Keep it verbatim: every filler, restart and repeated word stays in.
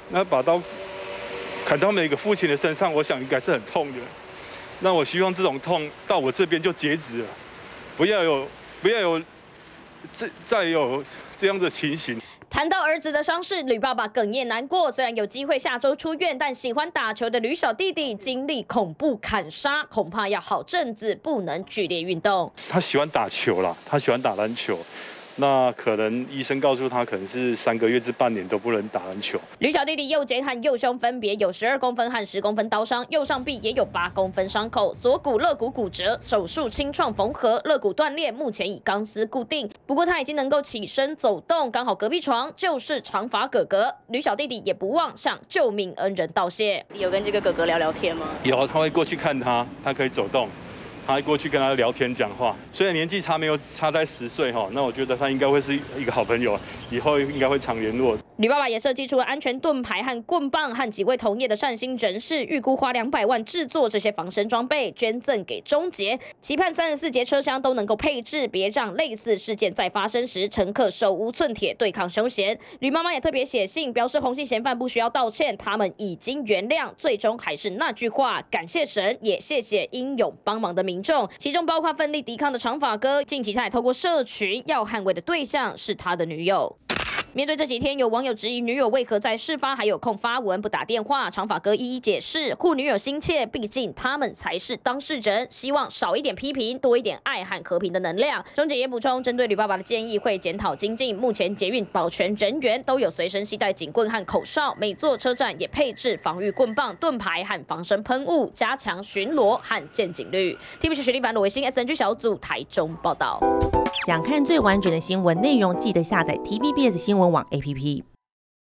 那把刀砍到每个父亲的身上，我想应该是很痛的。那我希望这种痛到我这边就截止了，不要有不要有这再有这样的情形。 谈到儿子的伤势，吕爸爸哽咽难过。虽然有机会下周出院，但喜欢打球的吕小弟弟经历恐怖砍杀，恐怕要好阵子不能剧烈运动。 他喜欢打球啦，他喜欢打篮球。 那可能医生告诉他，可能是三个月至半年都不能打篮球。 吕小弟弟右肩和右胸分别有十二公分和十公分刀伤，右上臂也有八公分伤口，锁骨、肋骨骨折，手术清创缝合，肋骨断裂，目前以钢丝固定。不过他已经能够起身走动，刚好隔壁床就是长发哥哥。吕小弟弟也不忘向救命恩人道谢。有跟这个哥哥聊聊天吗？ 有，他会过去看他，他可以走动。 他还过去跟他聊天讲话，虽然年纪差没有差在十岁哈，那我觉得他应该会是一个好朋友，以后应该会常联络。 吕爸爸也设计出了安全盾牌和棍棒，和几位同业的善心人士预估花两百万制作这些防身装备，捐赠给中捷，期盼三十四节车厢都能够配置，别让类似事件再发生时，乘客手无寸铁对抗凶嫌。吕妈妈也特别写信表示，红杏嫌犯不需要道歉，他们已经原谅。最终还是那句话，感谢神，也谢谢英勇帮忙的民众，其中包括奋力抵抗的长发哥。近期他也透过社群要捍卫的对象是他的女友。 面对这几天有网友质疑女友为何在事发还有空发文不打电话，长发哥一一解释，护女友心切，毕竟他们才是当事人，希望少一点批评，多一点爱和和平的能量。钟姐也补充，针对吕爸爸的建议会检讨精进，目前捷运保全人员都有随身携带警棍和口哨，每座车站也配置防御棍棒、盾牌和防身喷雾，加强巡逻和见警率。T V B 徐立凡、罗维新 S N G 小组台中报道。 想看最完整的新闻内容，记得下载 T V B S 新闻网 A P P。